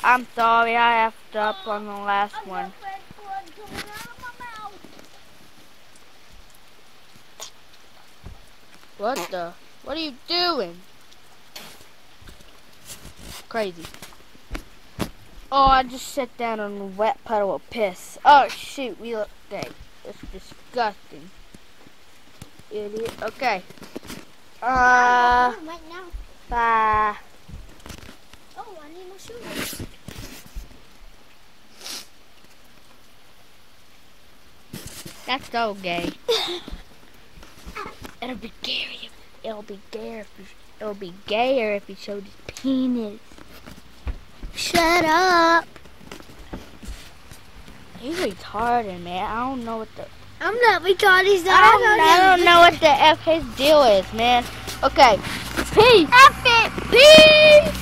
I'm sorry, I effed up on the last one. What the? What are you doing? Crazy. Oh, I just sat down on a wet puddle of piss. Oh shoot, we look gay. It's disgusting. Idiot. Okay. Right now. Bye. Oh, I need my shoes. That's so gay. It'll be gay. It'll be gayer if he showed his penis. Shut up. He's retarded, man. I don't know what the. I'm not retarded. I don't know what the F his deal is, man. Okay. Peace. F it. Peace.